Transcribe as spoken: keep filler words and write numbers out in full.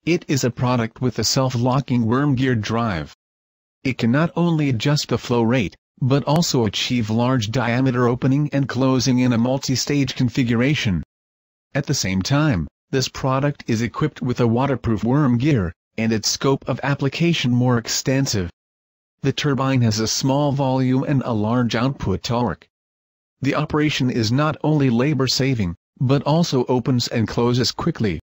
It is a product with a self-locking worm gear drive. It can not only adjust the flow rate, but also achieve large diameter opening and closing in a multi-stage configuration. At the same time, this product is equipped with a waterproof worm gear, and its scope of application more extensive. The turbine has a small volume and a large output torque. The operation is not only labor-saving, but also opens and closes quickly,